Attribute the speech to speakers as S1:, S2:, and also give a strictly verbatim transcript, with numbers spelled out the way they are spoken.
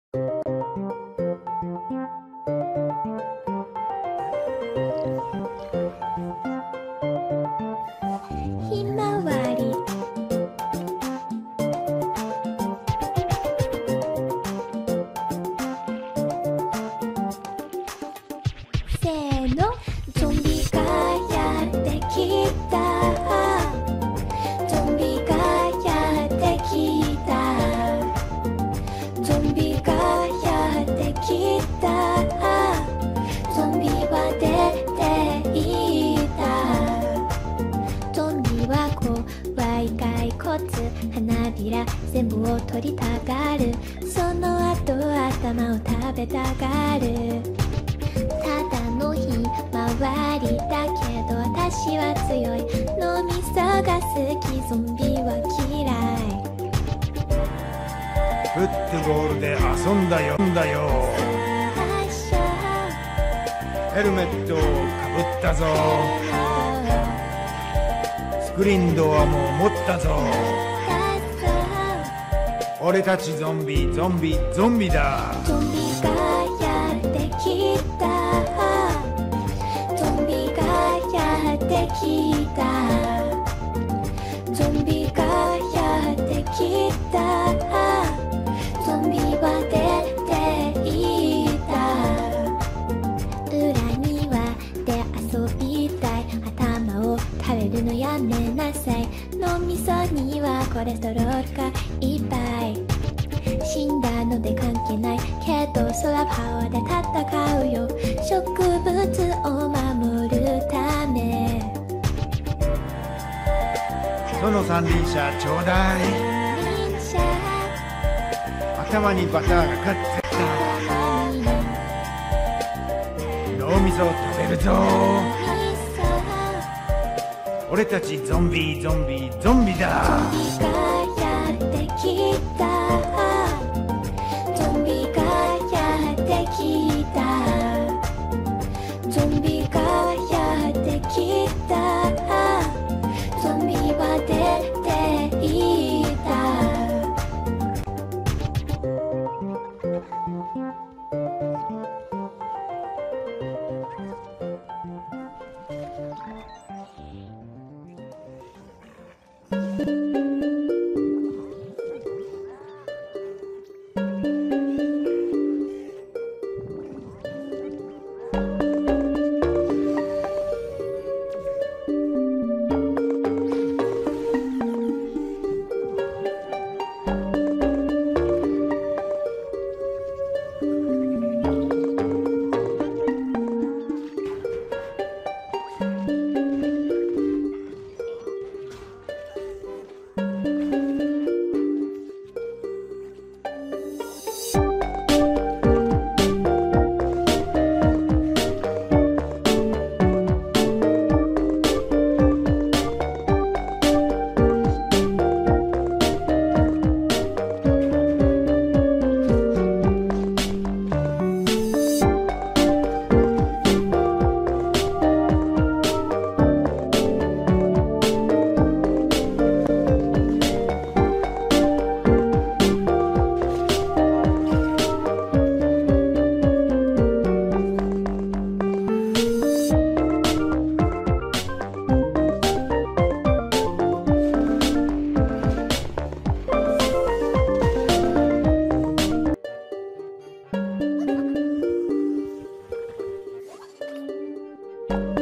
S1: ひまわりせーのゾンビがやってきたゾンビがやってきたゾンビがやってきたゾンビは出ていたゾンビは怖い骸骨花びら全部を取りたがるその後頭を食べたがるただのひまわりだけど私は強い脳みそが好きゾンビは嫌い
S2: フットボールで遊んだよんだよヘルメットをかぶったぞスクリーンドアも持ったぞ俺たちゾンビゾンビゾンビだ
S1: ゾンビがやってきたゾンビがやってきたゾンビがやってきたゾンビは出ていた裏庭で遊びたい頭を食べるのやめなさい脳みそにはコレステロールがいっぱい死んだので関係ないけどソラパワーで戦うよ植物を守るため
S2: その三輪車ちょうだい
S1: 輪車
S2: 頭にバターがかってた
S1: 頭に
S2: 脳みそを食べるぞ
S1: みそ
S2: 俺たちゾンビゾンビゾンビだ
S1: ゾンビがやってきたゾンビがやってきたゾンビがやってきたゾンビは出ていた